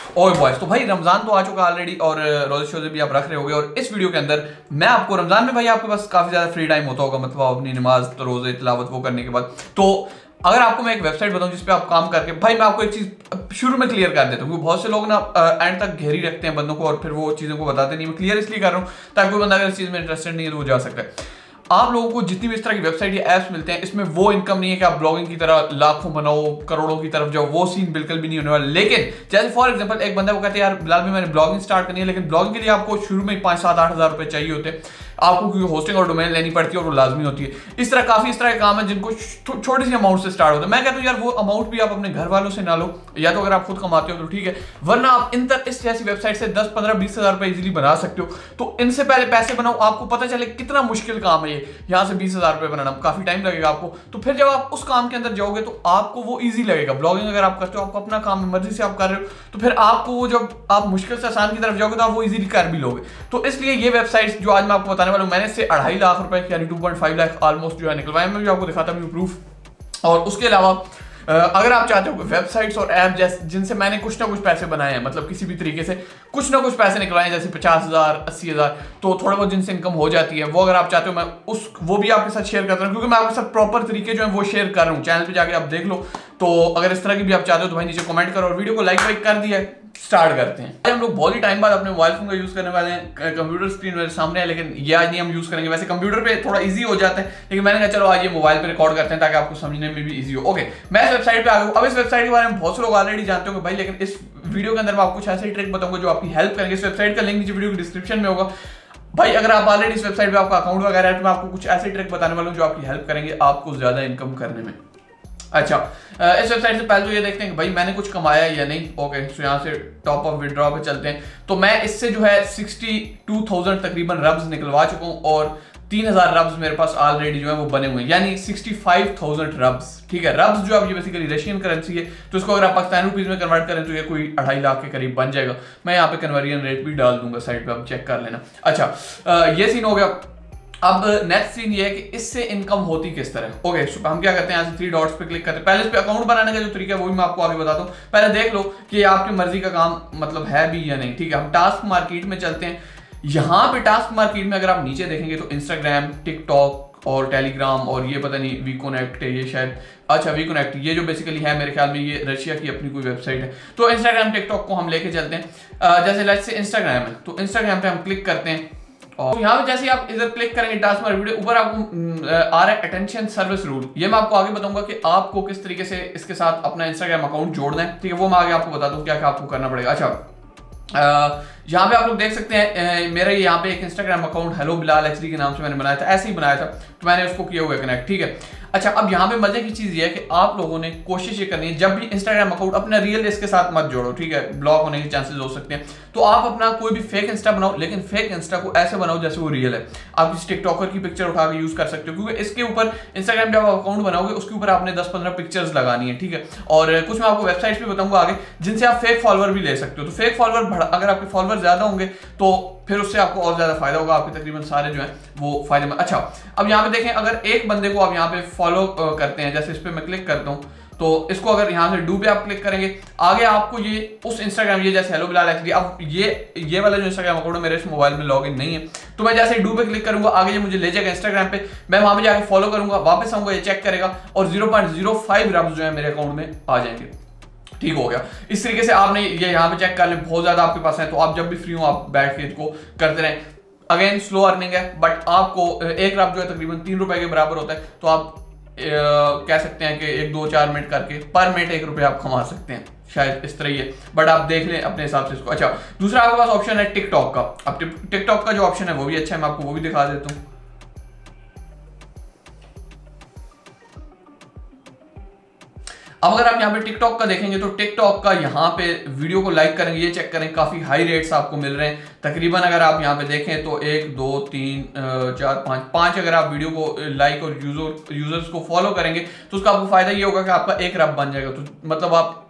ओए बॉयज, तो भाई रमजान तो आ चुका ऑलरेडी और रोजे शोजे भी आप रख रहे होगे। और इस वीडियो के अंदर मैं आपको रमजान में भाई आपके पास काफी ज्यादा फ्री टाइम होता होगा, मतलब आप अपनी नमाज तो रोजे तिलावत वो करने के बाद, तो अगर आपको मैं एक वेबसाइट बताऊं जिस पे आप काम करके, भाई मैं आपको एक चीज शुरू में क्लियर कर देता हूँ क्योंकि बहुत से लोग ना एंड तक घेरी रखते हैं बंदों को और फिर वो चीजों को बताते नहीं। मैं क्लियर इसलिए कर रहा हूँ ताकि कोई बंदा अगर इस चीज में इंटरेस्टेड नहीं है तो वो जा सकता है। आप लोगों को जितनी भी इस तरह की वेबसाइट या एप्स मिलते हैं, इसमें वो इनकम नहीं है कि आप ब्लॉगिंग की तरह लाखों बनाओ करोड़ों की तरफ जाओ, वो सीन बिल्कुल भी नहीं होने वाला। लेकिन जैसे फॉर एग्जांपल एक बंदा वो कहते हैं यार बिलाल भी मैंने ब्लॉगिंग स्टार्ट करनी है, लेकिन ब्लॉगिंग के लिए आपको शुरू में 5-7-8 हज़ार रुपए चाहिए होते हैं आपको, क्योंकि होस्टिंग और डोमेन लेनी पड़ती है और वो लाजमी होती है। इस तरह काफी इस तरह के काम है जिनको छोटी सी अमाउंट से स्टार्ट होता है। मैं कहता हूँ यार वो अमाउंट भी आप अपने घर वालों से ना लो, या तो अगर आप खुद कमाते हो तो ठीक है, वरना आप इस जैसी वेबसाइट से 10-15-20 हज़ार रुपए इजीली बना सकते हो। तो इनसे पहले पैसे बनाओ, आपको पता चले कितना मुश्किल काम है ये। यहाँ से 20 हज़ार रुपए बनाना काफी टाइम लगेगा आपको, तो फिर जब आप उस काम के अंदर जाओगे तो आपको वो इजी लगेगा। ब्लॉगिंग अगर आप करते हो, आपको अपना काम मर्जी से आप कर रहे हो, तो फिर आपको वो जब आप मुश्किल से आसान की तरफ जाओगे तो आप वो इजीली कर भी लोगे। तो इसलिए ये वेबसाइट्स जो आज मैं आपको बताने वाला हूं, मैंने इससे 2.5 लाख रुपए यानी 2.5 लाख ऑलमोस्ट जो है निकलवाए, मैं भी आपको दिखाता हूँ प्रूफ। और उसके अलावा अगर आप चाहते हो वेबसाइट्स और ऐप जैसे जिनसे मैंने कुछ ना कुछ पैसे बनाए हैं, मतलब किसी भी तरीके से कुछ ना कुछ पैसे निकलवाए, जैसे 50,000 80,000, तो थोड़ा बहुत जिनसे इनकम हो जाती है, वो अगर आप चाहते हो मैं वो भी आपके साथ शेयर करता हूँ, क्योंकि मैं आपके साथ प्रॉपर तरीके जो है वो शेयर कर रहा हूँ। चैनल पे जाके आप देख लो। तो अगर इस तरह की भी आप चाहते हो तो भाई नीचे कमेंट करो और वीडियो को लाइक वाइक कर दिया। स्टार्ट करते हैं। आज हम लोग बहुत ही टाइम बाद अपने मोबाइल फोन का यूज करने वाले हैं। कंप्यूटर स्क्रीन मेरे सामने है, लेकिन ये आज नहीं हम यूज करेंगे। वैसे कंप्यूटर पे थोड़ा इजी हो जाता है, लेकिन मैंने कहा चलो आज ये मोबाइल पे रिकॉर्ड करते हैं ताकि आपको समझने में भी इजी हो। ओके, मैं इस वेबसाइट पे आ गया। अब इस वेबसाइट के बारे में बहुत से लोग ऑलरेडी जानते होंगे भाई, लेकिन इस वीडियो के अंदर मैं आपको कुछ ऐसे ट्रिक बताऊंगा जो आपकी हेल्प करेंगे। इस वेबसाइट का लिंक नीचे वीडियो की डिस्क्रिप्शन में होगा। भाई अगर आप ऑलरेडी इस वेबसाइट पे आपका अकाउंट वगैरह है तो मैं आपको कुछ ऐसे ट्रिक बताने वाला हूँ जो आपकी हेल्प करेंगे आपको ज्यादा इनकम करने में। अच्छा, इस वेबसाइट से पहले तो ये देखते हैं कि भाई मैंने कुछ कमाया या नहीं। ओके, तो यहाँ से टॉप ऑफ विड्रॉ पे चलते हैं। तो मैं इससे जो है 62,000 तकरीबन रब्स निकलवा चुका हूँ और 3,000 रब्स मेरे पास ऑलरेडी जो है वो बने हुए हैं, यानी 65,000 रब्स। ठीक है, रब्स जो अब ये बेसिकली रशियन करेंसी है, तो इसको अगर आप पाकिस्तानी रुपीज में कन्वर्ट करें तो ये कोई 2.5 लाख के करीब बन जाएगा। मैं यहाँ पे कन्वर्जन रेट भी डाल दूंगा साइड पे, आप चेक कर लेना। अच्छा, ये सीन हो गया। अब नेक्स्ट सीन ये है कि इससे इनकम होती किस तरह। ओके, हम क्या करते हैं, यहाँ से 3 डॉट्स पे क्लिक करते हैं। पहले इस पे अकाउंट बनाने का जो तरीका है वो भी मैं आपको आगे बताता हूँ। पहले देख लो कि आपकी मर्जी का काम मतलब है भी या नहीं। ठीक है, हम टास्क मार्केट में चलते हैं। यहाँ पे टास्क मार्केट में अगर आप नीचे देखेंगे तो इंस्टाग्राम, टिकटॉक और टेलीग्राम और ये पता नहीं वी कनेक्ट है ये शायद, अच्छा वी कनेक्ट, ये जो बेसिकली है मेरे ख्याल में ये रशिया की अपनी कोई वेबसाइट है। तो इंस्टाग्राम टिकटॉक को हम लेके चलते हैं। जैसे लेट्स से इंस्टाग्राम है, तो इंस्टाग्राम पे हम क्लिक करते हैं और यहाँ पे जैसे ही आप इधर क्लिक करेंगे टास्क मार्केट वीडियो ऊपर आपको आ रहा है अटेंशन सर्विस रूल। ये मैं आपको आगे बताऊंगा कि आपको किस तरीके से इसके साथ अपना इंस्टाग्राम अकाउंट जोड़ना है। ठीक है, वो मैं आगे आपको बताता हूँ क्या क्या आपको करना पड़ेगा। अच्छा, यहाँ पे आप लोग देख सकते हैं मेरा यहाँ पे एक Instagram account hello Bilal XD के नाम से मैंने बनाया था, ऐसे ही बनाया था, तो मैंने उसको किया हुआ है कनेक्ट। ठीक है, अच्छा अब यहाँ पे मजे की चीज ये है कि आप लोगों ने कोशिश ये करनी है जब भी इंस्टाग्राम अकाउंट अपना रियल इसके साथ मत जोड़ो। ठीक है, ब्लॉक होने के चांसेस हो सकते हैं, तो आप अपना कोई भी फेक इंस्टा बनाओ, लेकिन फेक इंस्टा को ऐसे बनाओ जैसे वो रियल है। आप किसी टिकटॉकर की पिक्चर उठा के यूज कर सकते हो, क्योंकि इसके ऊपर इंस्टाग्राम जब आप अकाउंट बनाओगे उसके ऊपर आपने 10-15 पिक्चर्स लगानी है। ठीक है, और कुछ मैं आपको वेबसाइट्स भी बताऊंगा आगे जिनसे आप फेक फॉलोअर भी ले सकते हो। तो फेक फॉलोअर अगर आपके फॉलोअर ज्यादा होंगे तो फिर उससे आपको और ज्यादा फायदा होगा, आपके तकरीबन सारे जो है वो फायदेमंद। अच्छा, अब यहाँ पे देखें अगर एक बंदे को आप यहाँ पे फॉलो करते हैं, जैसे इस पे मैं क्लिक करता हूँ तो इसको अगर यहाँ से डू पे आप क्लिक करेंगे आगे आपको ये उस इंस्टाग्राम, ये जैसे हेलो बिलाल एक्सडी, अब ये वाला जो इंस्टाग्राम अकाउंट है मेरे इस मोबाइल में लॉगिन नहीं है, तो मैं जैसे डू पे क्लिक करूंगा आगे ये मुझे ले जाएगा इंस्टाग्राम पे। मैं वहां पे जाके फॉलो करूंगा, वापस आऊंगा, ये चेक करेगा और 0.05 रब्स जो है मेरे अकाउंट में आ जाएंगे। ठीक हो गया। इस तरीके से आपने ये यहाँ पे चेक कर लें, बहुत ज्यादा आपके पास है, तो आप जब भी फ्री हो आप बैठ के इसको करते रहें। अगेन स्लो अर्निंग है, बट आपको एक रब जो है तकरीबन 3 रुपए के बराबर होता है, तो आप कह सकते हैं कि 1-2-4 मिनट करके पर मिनट 1 रुपये आप कमा सकते हैं, शायद इस तरह ही है, बट आप देख लें अपने हिसाब से इसको। अच्छा, दूसरा आपके पास ऑप्शन है टिकटॉक का। अब टिकटॉक का जो ऑप्शन है वो भी अच्छा है, मैं आपको वो भी दिखा देता हूँ। अब अगर आप यहाँ पे टिकटॉक का देखेंगे तो टिकटॉक का यहाँ पे वीडियो को लाइक करेंगे, ये चेक करें काफी हाई रेट्स आपको मिल रहे हैं। तकरीबन अगर आप यहाँ पे देखें तो 1 2 3 4 5 अगर आप वीडियो को लाइक और यूजर्स को फॉलो करेंगे तो उसका आपको फायदा ये होगा कि आपका 1 रब बन जाएगा। तो मतलब आप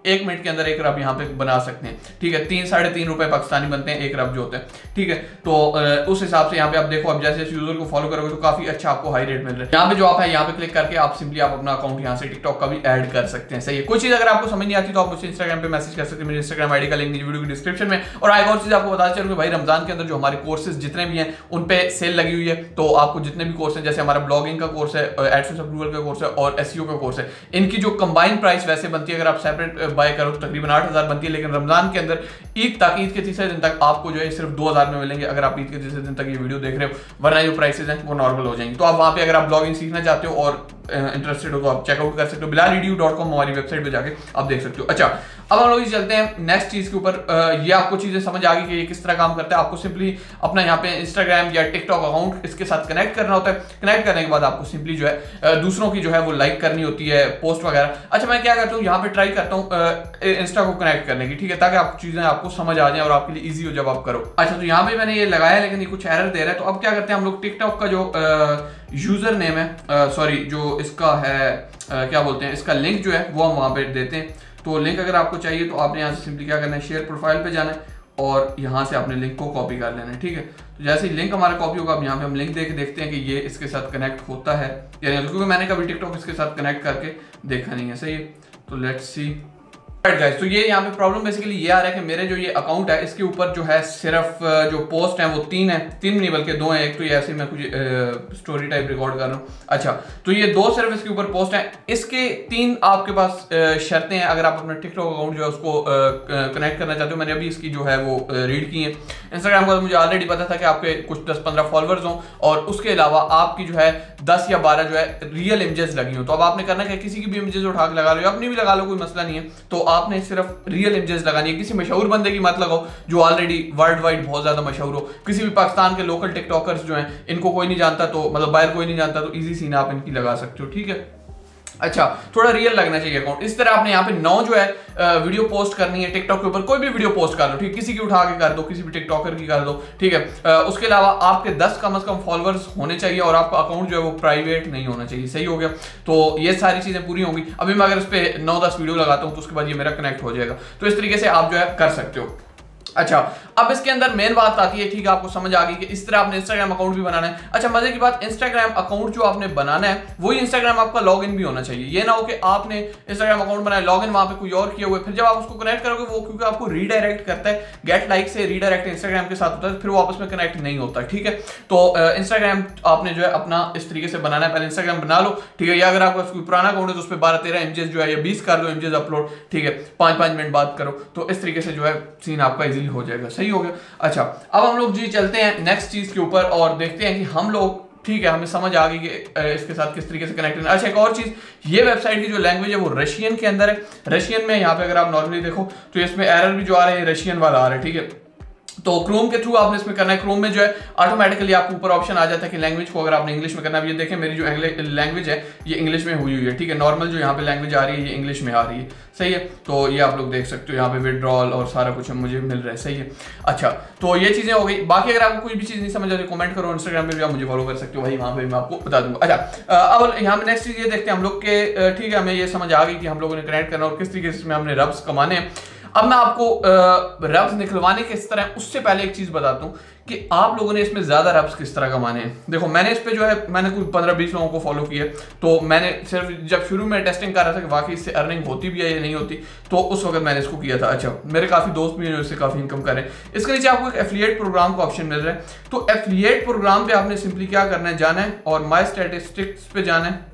1 मिनट के अंदर 1 अरब यहाँ पे बना सकते हैं, ठीक है। 3-3.5 रुपए पाकिस्तानी बनते हैं 1 अरब जो होते हैं, ठीक है। तो उस हिसाब से यहाँ पे आप देखो, अब जैसे यूजर को फॉलो करोगे तो काफी अच्छा आपको हाई रेट मिल रहा है। यहाँ पे जो आप है यहाँ पे क्लिक करके आप सिंपली आप अपना अकाउंट यहाँ से टिकटॉक का भी ऐड कर सकते हैं, सही है। कोई चीज अगर आपको समझ नहीं आती तो आप मुझे इंस्टाग्राम पे मैसेज कर सकते हैं, मेरे इंस्टाग्राम आईडी का लिंक वीडियो की डिस्क्रिप्शन में। और एक और चीज आपको बता चलूं कि भाई रमजान के अंदर जो हमारे कोर्सेज जितने भी हैं उन पे सेल लगी हुई है, तो आपको जितने भी कोर्स हैं, जैसे हमारा ब्लॉगिंग का कोर्स है, एडसेंस अप्रूवल का कोर्स है और एसईओ का कोर्स है, इनकी जो कंबाइंड प्राइस वैसे बनती है अगर आप सेपरेट बाय करो तो तकरीबन 8,000 बनती है, लेकिन रमजान के अंदर ईद के तीसरे दिन तक आपको जो है सिर्फ 2,000 में मिलेंगे अगर आप ईद के तीसरे दिन तक ये वीडियो देख रहे हो, वरना जो प्राइसेस हैं वो नॉर्मल हो जाएंगे। तो आप वहां पे अगर आप ब्लॉगिंग सीखना चाहते हो और इंटरेस्टेड हो तो आप चेकआउट कर सकते हो, bilaaledu.com हमारी वेबसाइट पे जाके आप देख सकते हो। अच्छा, अब हम लोग चलते हैं नेक्स्ट चीज के ऊपर। ये आपको चीजें समझ आ गई कि ये किस तरह काम करता है। आपको सिंपली अपना यहाँ पे इंस्टाग्राम या टिकटॉक अकाउंट इसके साथ कनेक्ट करना होता है। कनेक्ट करने के बाद आपको सिंपली जो है दूसरों की जो है वो लाइक करनी होती है, पोस्ट वगैरह। अच्छा, मैं क्या करता हूँ यहाँ पे ट्राई करता हूँ इंस्टा को कनेक्ट करने की, ठीक है, ताकि आपको चीजें आपको समझ आ जाए और आपके लिए ईजी हो जब आप करो। अच्छा, तो यहाँ पे मैंने ये लगाया लेकिन ये कुछ एरर दे रहा है, तो अब क्या करते हैं हम लोग टिकटॉक का जो यूजर नेम है, सॉरी जो इसका है क्या बोलते हैं, इसका लिंक जो है वो हम वहां पे देते हैं। तो लिंक अगर आपको चाहिए तो आपने यहाँ से सिंपली क्या करना है, शेयर प्रोफाइल पे जाना है और यहाँ से आपने लिंक को कॉपी कर लेना है, ठीक है। तो जैसे ही लिंक हमारा कॉपी होगा, अब यहाँ पे हम लिंक देके देखते हैं कि ये इसके साथ कनेक्ट होता है या नहीं, क्योंकि मैंने कभी टिकटॉक इसके साथ कनेक्ट करके देखा नहीं है, सही है। तो लेट्स सी। गाइस, तो ये यहाँ पे प्रॉब्लम बेसिकली ये आ रहा है कि मेरे जो ये अकाउंट है इसके ऊपर जो है सिर्फ जो पोस्ट है वो 3 है, 3 नहीं बल्कि 2 है। एक तो ये ऐसे मैं कुछ स्टोरी टाइप रिकॉर्ड कर रहा हूँ। अच्छा, तो ये 2 सिर्फ इसके ऊपर पोस्ट है। इसके 3 आपके पास शर्तें हैं अगर आप अपना टिकटॉक अकाउंट जो है उसको कनेक्ट करना चाहते हो। मैंने अभी इसकी जो है वो रीड की है। इंस्टाग्राम का तो मुझे ऑलरेडी पता था कि आपके कुछ 10-15 फॉलोअर्स हों और उसके अलावा आपकी जो है 10 या 12 जो है रियल इमेजेस लगी हो। तो अब आपने करना है किसी की भी इमेजेस उठा के लगा लो या अपनी भी लगा लो, कोई मसला नहीं है। तो आपने सिर्फ रियल इमेजेस लगानी है, किसी मशहूर बंदे की मत लगाओ जो ऑलरेडी वर्ल्ड वाइड बहुत ज्यादा मशहूर हो। किसी भी पाकिस्तान के लोकल टिकटॉकर्स जो हैं इनको कोई नहीं जानता, तो मतलब बाहर कोई नहीं जानता, तो इजी सीन आप इनकी लगा सकते हो, ठीक है। अच्छा, थोड़ा रियल लगना चाहिए अकाउंट। इस तरह आपने यहाँ पे 9 जो है वीडियो पोस्ट करनी है टिकटॉक के ऊपर। कोई भी वीडियो पोस्ट कर दो, ठीक, किसी की उठा के कर दो, किसी भी टिकटॉकर की कर दो, ठीक है। उसके अलावा आपके 10 कम से कम फॉलोअर्स होने चाहिए और आपका अकाउंट जो है वो प्राइवेट नहीं होना चाहिए, सही हो गया। तो ये सारी चीजें पूरी होंगी। अभी मैं अगर इस पे 9-10 वीडियो लगाता हूँ तो उसके बाद ये मेरा कनेक्ट हो जाएगा। तो इस तरीके से आप जो है कर सकते हो। अच्छा, अब इसके अंदर मेन बात आती है, ठीक है, आपको समझ आ गई कि इस तरह आपने इंस्टाग्राम अकाउंट भी बनाना है। अच्छा, मजे की बात, इंस्टाग्राम अकाउंट जो आपने बनाना है वही इंस्टाग्राम आपका लॉगिन भी होना चाहिए। ये ना हो कि आपने इंस्टाग्राम अकाउंट बनाया, लॉगिन वहां पे कोई और किया हुआ है, फिर जब आप उसको कनेक्ट करोगे वो क्योंकि आपको रीडायरेक्ट करता है, गेट लाइक से रीडायरेक्ट इंस्टाग्राम के साथ होता है, फिर वो आपस में कनेक्ट नहीं होता, ठीक है। तो इंस्टाग्राम आपने जो है अपना इस तरीके से बनाना है। पहले इंस्टाग्राम बना लो, ठीक है, या अगर आपका कोई पुराना अकाउंट है तो उस पर 12-13 इमेजेस जो है या 20 कर दो इमेजेस अपलोड, ठीक है, 5-5 मिनट बाद करो। तो इस तरीके से जो है सीन आपका इजीली हो जाएगा, सही हो गया। अच्छा, अब हम लोग जी चलते हैं नेक्स्ट चीज के ऊपर और देखते हैं कि हम लोग, ठीक है, हमें समझ आ गई कि इसके साथ किस तरीके से कनेक्ट करना। अच्छा, एक और चीज, ये वेबसाइट की जो लैंग्वेज है वो रशियन के अंदर है। रशियन में यहाँ पे अगर आप नॉर्मली देखो तो इसमें एरर भी जो आ रहे हैं रशियन वाला आ रहा है, ठीक है। तो क्रोम के थ्रू आपने इसमें करना है। क्रोम में जो है ऑटोमेटिकली आपको ऊपर ऑप्शन आ जाता है कि लैंग्वेज को अगर आपने इंग्लिश में करना है। ये देखें मेरी जो लैंग्वेज है ये इंग्लिश में हुई है, ठीक है। नॉर्मल जो यहाँ पे लैंग्वेज आ रही है ये इंग्लिश में आ रही है, सही है। तो ये आप लोग देख सकते हो यहाँ पे विड्रॉल और सारा कुछ मुझे मिल रहा है, सही है। अच्छा, तो ये चीजें हो गई। बाकी अगर आपको कोई भी चीज नहीं समझ आ रही कमेंट करो, इंस्टाग्राम पे भी आप मुझे फॉलो कर सकते हो, भाई वहां पे मैं आपको बता दूंगा। अच्छा, अब यहाँ पे नेक्स्ट चीज ये देखते हैं हम लोग के, ठीक है, हमें ये समझ आ गई कि हम लोगों ने कनेक्ट करना और किस तरीके से इसमें हमने रब्स कमाने हैं। अब मैं आपको रब्स निकलवाने किस तरह, उससे पहले एक चीज बताता हूँ कि आप लोगों ने इसमें ज्यादा रब्स किस तरह कमाने हैं। देखो, मैंने इस पे जो है मैंने कुछ 15-20 लोगों को फॉलो किया, तो मैंने सिर्फ जब शुरू में टेस्टिंग कर रहा था कि वाकई इससे अर्निंग होती भी है या नहीं होती, तो उस वक्त मैंने इसको किया था। अच्छा, मेरे काफी दोस्त भी हैं जो इससे काफी इनकम कर रहे हैं। इसके नीचे आपको एक एफिलिएट प्रोग्राम का ऑप्शन मिल रहा है। तो एफिलिएट प्रोग्राम पे आपने सिंपली क्या करना है, जाना है और माई स्टैटिस्टिक्स पे जाना है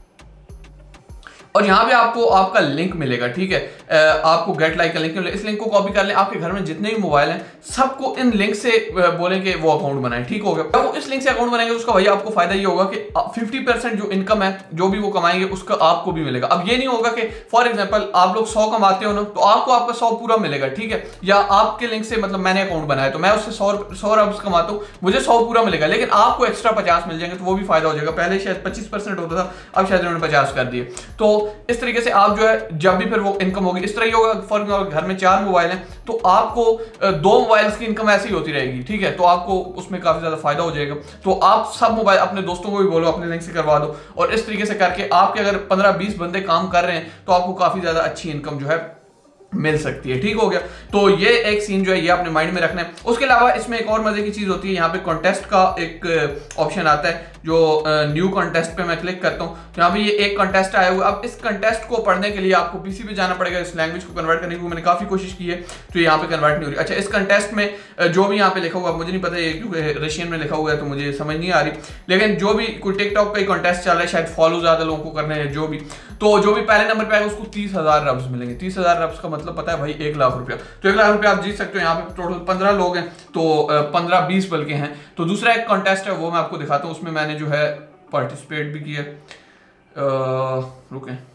और यहाँ पे आपको आपका लिंक मिलेगा, ठीक है। आपको गेट लाइक का लिंक मिलेगा। इस लिंक को कॉपी कर लें, आपके घर में जितने भी मोबाइल हैं सबको इन लिंक से बोलें कि वो अकाउंट बनाएं, ठीक हो गया। वो इस लिंक से अकाउंट बनाएंगे उसका भैया आपको फायदा ये होगा कि 50% जो इनकम है जो भी वो कमाएंगे उसका आपको भी मिलेगा। अब ये नहीं होगा कि फॉर एग्जाम्पल आप लोग 100 कमाते हो ना, तो आपको आपका 100 पूरा मिलेगा, ठीक है। या आपके लिंक से मतलब मैंने अकाउंट बनाया तो मैं उससे 100 रब्स कमाता हूँ, मुझे 100 पूरा मिलेगा, लेकिन आपको एक्स्ट्रा 50 मिल जाएंगे, तो वो भी फायदा हो जाएगा। पहले शायद 25% होता था, अब शायद उन्होंने 50 कर दिए। तो इस तरीके से आप जो है जब भी फिर वो इनकम होगी इस तरह ही होगा। फॉर एग्जाम्पल घर में 4 मोबाइल हैं तो आपको 2 मोबाइल्स की इनकम ऐसी होती रहेगी, ठीक है। तो आपको उसमें काफी ज्यादा फायदा हो जाएगा। तो आप सब मोबाइल अपने दोस्तों को भी बोलो अपने लिंक से करवा दो, और इस तरीके से करके आपके अगर 15-20 बंदे काम कर रहे हैं तो आपको काफी ज्यादा अच्छी इनकम जो है मिल सकती है। ठीक हो गया। तो ये एक सीन जो है ये अपने माइंड में रखना है। उसके अलावा इसमें एक और मजे की चीज होती है, यहाँ पे कॉन्टेस्ट का एक ऑप्शन आता है जो न्यू कॉन्टेस्ट पे मैं क्लिक करता हूँ तो यहाँ पे ये एक कॉन्टेस्ट आया हुआ है। अब इस कॉन्टेस्ट को पढ़ने के लिए आपको पीसी पे जाना पड़ेगा, इस लैंग्वेज को कन्वर्ट करने की मैंने काफी कोशिश की है तो यहाँ पे कन्वर्ट नहीं हो रही। अच्छा, इस कॉन्टेस्ट में जो भी यहाँ पे लिखा हुआ मुझे नहीं पता, क्योंकि रशियन में लिखा हुआ है तो मुझे समझ नहीं आ रही, लेकिन जो भी कोई टिकटॉक का कॉन्टेस्ट चल रहा है, शायद फॉलो ज्यादा लोगों को करने हैं जो भी, तो जो भी पहले नंबर पे आएगा उसको 30,000 रब्स मिलेंगे। 30,000 रब्स का मतलब पता है भाई 1 लाख रुपया। तो 1 लाख रुपया आप जीत सकते हो। यहाँ पे टोटल 15 लोग हैं तो 15-20 बल्कि हैं। तो दूसरा एक कॉन्टेस्ट है वो मैं आपको दिखाता हूँ, उसमें मैंने जो है पार्टिसिपेट भी किया। रुकें,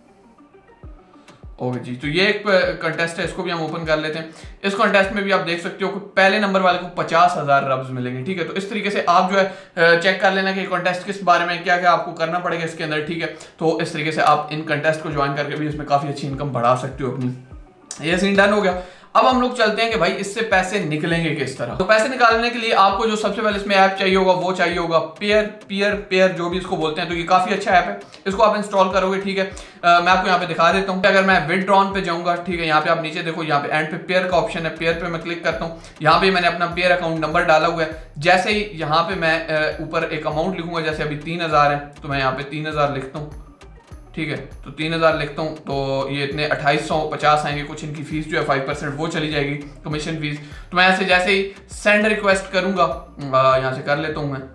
ओके जी, तो ये एक कंटेस्ट है, इसको भी हम ओपन कर लेते हैं। इस कंटेस्ट में भी आप देख सकते हो कि पहले नंबर वाले को 50,000 रब्स मिलेंगे। ठीक है, तो इस तरीके से आप जो है चेक कर लेना कि कंटेस्ट किस बारे में, क्या क्या आपको करना पड़ेगा इसके अंदर। ठीक है, तो इस तरीके से आप इन कंटेस्ट को ज्वाइन करके भी इसमें काफी अच्छी इनकम बढ़ा सकते हो अपनी। ये सीन डन हो गया। अब हम लोग चलते हैं कि भाई इससे पैसे निकलेंगे किस तरह। तो पैसे निकालने के लिए आपको जो सबसे पहले इसमें ऐप चाहिए होगा वो चाहिए होगा पेयर जो भी इसको बोलते हैं। तो ये काफी अच्छा ऐप है, इसको आप इंस्टॉल करोगे। ठीक है, मैं आपको यहाँ पे दिखा देता हूँ। अगर मैं विथड्रॉन पे जाऊंगा, ठीक है, यहाँ पे आप नीचे देखो, यहाँ पे एंड पे पेयर का ऑप्शन है, पेयर पे मैं क्लिक करता हूँ। यहाँ पे मैंने अपना पेयर अकाउंट नंबर डाला हुआ है। जैसे ही यहाँ पे मैं ऊपर एक अमाउंट लिखूंगा, जैसे अभी 3,000 है तो मैं यहाँ पे 3,000 लिखता हूँ। ठीक है, तो 3,000 लिखता हूँ तो ये इतने 2850 आएंगे। कुछ इनकी फीस जो है 5% वो चली जाएगी, कमीशन फीस। तो मैं ऐसे जैसे ही सेंड रिक्वेस्ट करूंगा, यहाँ से कर लेता हूँ मैं,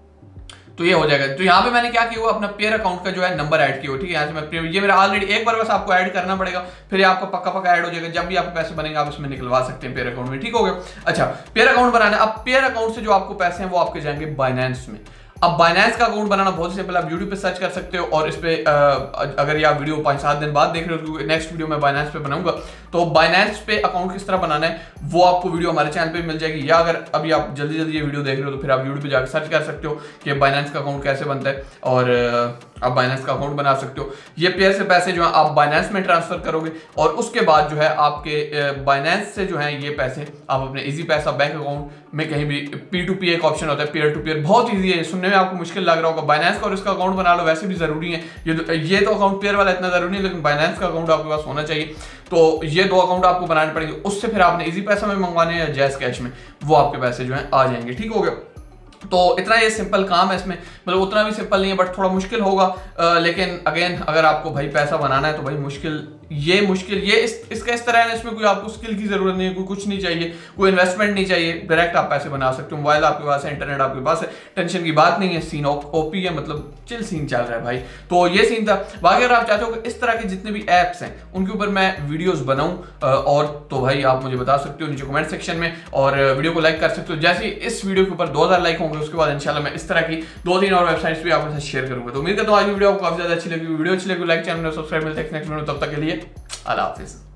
तो ये हो जाएगा। तो यहाँ पे मैंने क्या किया हुआ, अपना पेयर अकाउंट का जो है नंबर ऐड किया हुआ। ठीक है, यहाँ से मैं ये मेरा ऑलरेडी एक बार बस आपको ऐड करना पड़ेगा, फिर आपका पक्का ऐड हो जाएगा। जब भी आपके पैसे बनेंगे आप इसमें निकलवा सकते हैं पेयर अकाउंट में। ठीक हो गया। अच्छा, पेयर अकाउंट बनाना। अब पेयर अकाउंट से जो आपको पैसे हैं वो आपके जाएंगे बाइनेंस में। अब बाइनेंस का अकाउंट बनाना बहुत सिंपल, आप यूट्यूब पे सर्च कर सकते हो और इस पे अगर ये आप वीडियो 5-7 दिन बाद देख रहे हो, क्योंकि नेक्स्ट वीडियो मैं बाइनेंस पे बनाऊंगा, तो बाइनेंस पे अकाउंट किस तरह बनाना है वो आपको वीडियो हमारे चैनल पे मिल जाएगी। या अगर अभी आप जल्दी ये वीडियो देख रहे हो तो फिर आप यूट्यूब पे जाकर सर्च कर सकते हो कि बाइनेंस का अकाउंट कैसे बनता है और आप बाइनेंस का अकाउंट बना सकते हो। ये पेयर से पैसे जो है आप बाइनेंस में ट्रांसफर करोगे और उसके बाद जो है आपके बाइनेंस से जो है ये पैसे आप अपने इजी पैसा बैंक अकाउंट में कहीं भी P2P एक ऑप्शन होता है, पेयर टू पेयर, बहुत ईजी है। सुनने में आपको मुश्किल लग रहा होगा, बाइनेंस का और इसका अकाउंट बना लो, वैसे भी जरूरी है। ये तो अकाउंट पेयर वाला इतना जरूरी है, लेकिन बाइनेंस का अकाउंट आपके पास होना चाहिए। तो ये 2 अकाउंट आपको बनाने पड़ेंगे, उससे फिर आपने इजी पैसा में मंगवाने हैं या जैस कैश में, वो आपके पैसे जो है आ जाएंगे। ठीक हो गया। तो इतना ये सिंपल काम है इसमें, मतलब उतना भी सिंपल नहीं है बट थोड़ा मुश्किल होगा। लेकिन अगेन अगर आपको भाई पैसा बनाना है तो भाई मुश्किल ये इसका इस तरह है, इसमें कोई आपको स्किल की जरूरत नहीं है, कोई कुछ नहीं चाहिए, कोई इन्वेस्टमेंट नहीं चाहिए, डायरेक्ट आप पैसे बना सकते हो। मोबाइल आपके पास है, इंटरनेट आपके पास है, टेंशन की बात नहीं है। सीन ओपी है, मतलब चिल सीन चल रहा है भाई। तो ये सीन था। बाकी अगर आप चाहते हो कि इस तरह के जितने भी ऐप्स हैं उनके ऊपर मैं वीडियोस बनाऊं और तो भाई आप मुझे बता सकते हो नीचे कमेंट सेक्शन में, और वीडियो को लाइक कर सकते हो। जैसे ही इस वीडियो के ऊपर 2000 लाइक होंगे उसके बाद इंशाल्लाह मैं इस तरह की 2-3 और वेबसाइट्स भी आपके साथ शेयर करूंगा। तो उम्मीद करता हूं आज की वीडियो आपको काफी ज्यादा अच्छी लगी। वीडियो अच्छी लगी लाइक, चैनल में सब्सक्राइब। मिलते हैं नेक्स्ट वीडियो, तब तक के लिए अल्लाह हाफिज़।